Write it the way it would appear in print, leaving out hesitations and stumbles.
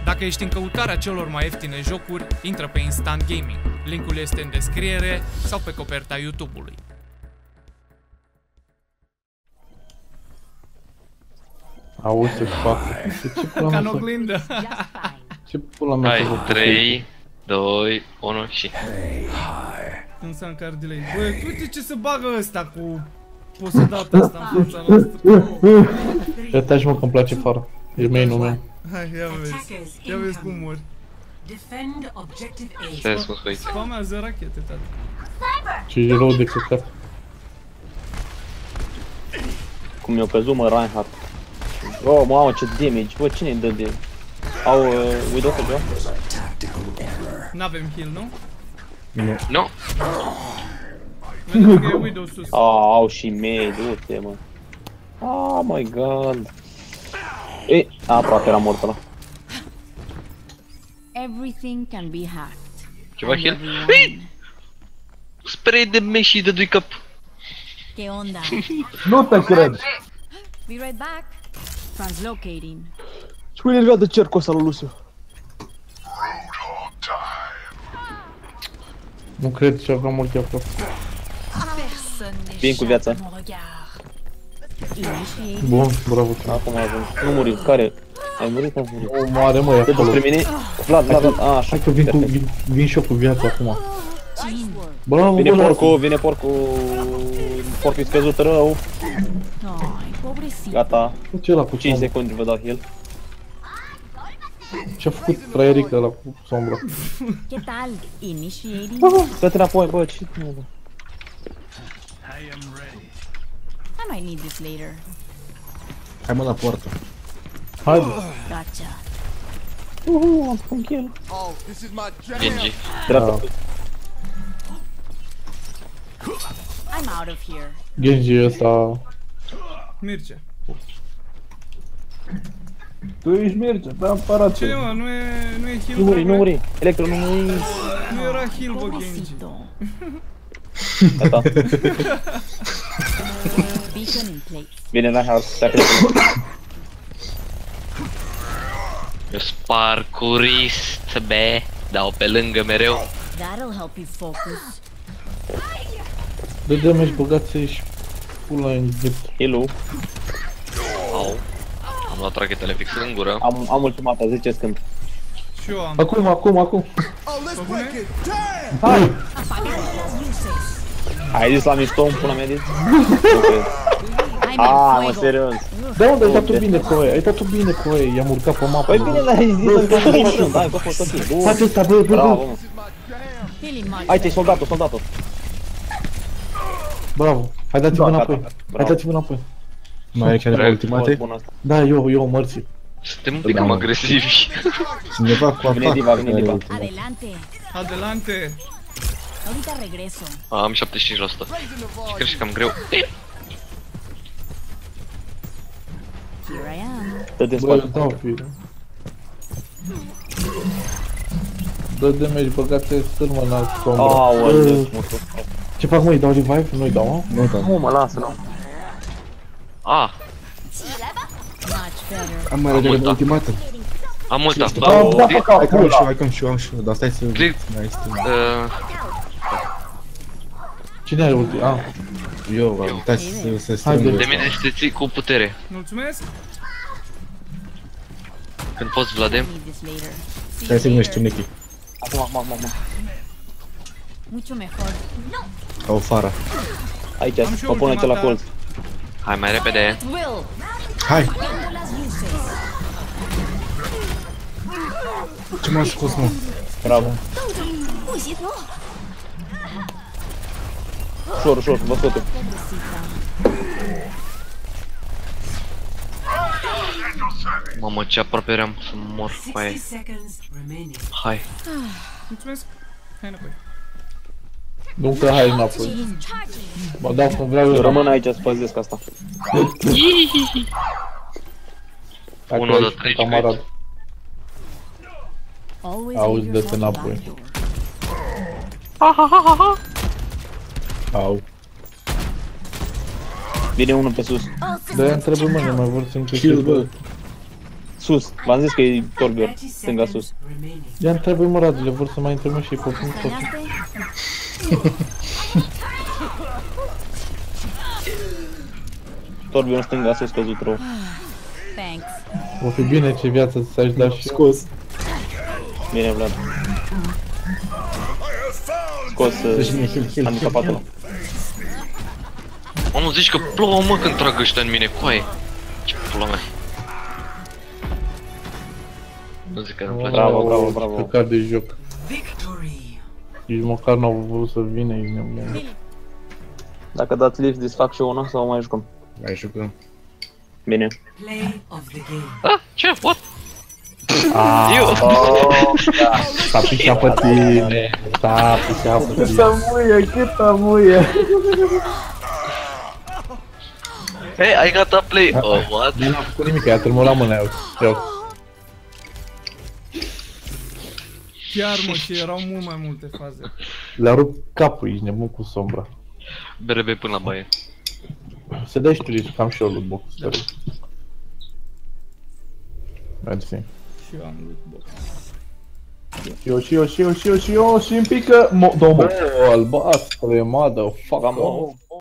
Dacă ești în căutarea celor mai ieftine jocuri, intră pe Instant Gaming. Linkul este în descriere sau pe coperta YouTube-ului. Auzi ce fac. Ca în oglindă. Ce pula mea să fac? 3, 2, 1 și... Însă în card delay. Băi, uite ce se bagă ăsta cu posedata asta în fața noastră. Ia taci mă că-mi place fara. E main-ul meu. Hai, ia vezi. Ia vezi cum mori. Stai să mă scoiți. Spamează rachete, tati. Ce e rău de căcat. Cum mi-a căzut, mă, Reinhardt. Oh, mamă, ce damage. Bă, cine-i dă de... Au Widow pe joc? N-avem heal, nu? Nu. Vedeți că e Widow sus. Au și mei, du-te, mă. Oh my god. Ei, aproape era mort ăla. Everything can be hacked. Ceva heal? Ei! Spray de mei și dădui cap. ¿Qué onda? Nu te cred! Be right back. Translocating. Spune-l via de cercul ăsta lui Luciu. Nu cred ce aveam multe acolo. Vin cu viața. Bun, bravo. Acum a ajuns. Nu muri. Care? Ai murit? Ai murit. O moare mă, e Te duci acolo. spre mine? Vlad, așa. Hai că vin și eu cu viața acum. Bravo, Vine bă, porcul, vine porcul. Porcul-i scăzut rău. Ay, pobrecito. Gata. ce ăla cu 5 sombra? secunde vă dau heal. Ce-a făcut fraierica ăla cu sombra? ¿Qué tal? Initiating. Dă-te înapoi, bă, ce bă. I might need this later. Hai mă la poartă. Haide. Gotcha. Am făcut kill. Genji. Dreapta. I'm out of here. Genji ăsta... Mircea. Tu ești Mircea, pe aparat. Ce mă, nu e heal? Nu muri, nu trebuie? muri. Electro, nu muri. Nu era heal, bă, Genji. Pobrecito. Gata. Beacon in place. Bine, Reinhardt, pleacă de Eu parkourist, be. Dau pe lângă mereu. That'll help you focus. Dă damage, băgați și pula în gât. heal-ul. Au. Am luat rachetele fix în gură. Am ultimata, 10 scând. Și eu am. Acum. Pe bune? Hai! Ai zis la mișto, pula mea zis? I'm in Mă, fuego. serios. Da, unde ai dat-o bine cu ei? Ai dat-o bine cu ei, i-am urcat pe mapă. Păi bine, dar ai zis să-mi dai mișto. Hai, că fost ok. Face ăsta, bă, Bravo, mă. Feeling much Hai, ți-ai soldatul. Bravo. Hai dați-vă Da, înapoi. gata. Hai dați-vă înapoi. Mai are cineva ultimate? Bun asta. Da, eu, mărții. Suntem un pic cam agresivi. Cineva cu Vine atac. Diva, vine care Diva. are ultimate. Adelante. Adelante. Ahorita regreso. Am 75%. Și cred și cam greu. Here I am. Dă-te în Bă, eu spate. dau fire. Dă damage, băgați stârmă în alt sombra. Aoleu, Ce fac, mă, îi dau revive? Nu-i dau, mă? Nu, da. nu mă lasă, nu. Ah, Much better. Am mai Am repede multat. ultimată. am multat. Da, Hai că am și eu, dar stai să... Click. mai este. Cine are ulti? Ah, Eu, am uitat să strâng Haide. De ăsta. mine să te ții cu putere. Mulțumesc. Când poți, Vladem. Need this later. See Stai you să gândești un later. Nicky. Acum. Mucho mejor. Ca o fară. Aici, Am și eu mă pun aici la ultimata. colț. Hai mai repede. Will. Hai! Viendo las luces. Ce m-a scos, mă? Bravo. 不行，no. Ușor, vă scoate. Mamă, ce aproape eram să mor cu aia. Hai. Mulțumesc. Hai înapoi. nu că hai înapoi. Mă dau când vreau Eu eu. rămân aici să păzesc asta. Dacă Unul de ești trei camarad. Always Auzi, leave dă-te yourself a înapoi. backdoor. Au. Vine unul pe sus. De-aia întreb mâine, mai vor să încă Kill, bă. Sus, v-am zis că e Torbjorn, stânga sus. Ia întreabă mă, Radule, vor să mai întrebăm și ei pe punct tot. Torbjorn stânga sus, căzut rău. Thanks. O fi bine ce viață să-și da și Scos. Bine, Vlad. Scos handicapatul ăla. Mamă, zici că plouă, mă, când trag ăștia în mine, coaie. Ce pula mea. Nu zic că nu-mi place. Bravo, bravo, bravo. Căcat de joc. Nici măcar n-au vrut să vină, ești nebun. Dacă dați lift, disfac și una sau mai jucăm? Mai jucăm. Bine. Ah, ce? What? Eu? S-a pișat pe tine, s-a pișat pe tine. Câtă muie. Hey, I got a play. Oh, what? Nu n-a făcut nimic, i-a tremur la mână, iau. Chiar mă, și erau mult mai multe faze. Le-a rupt capul, ești nebun cu sombra. BRB până la baie. Se dai și tu, ești cam și eu lootbox, sorry. Mersi. Și eu am lootbox. Și eu, și îmi pică... Două, albastru, motherfucker. Vamos.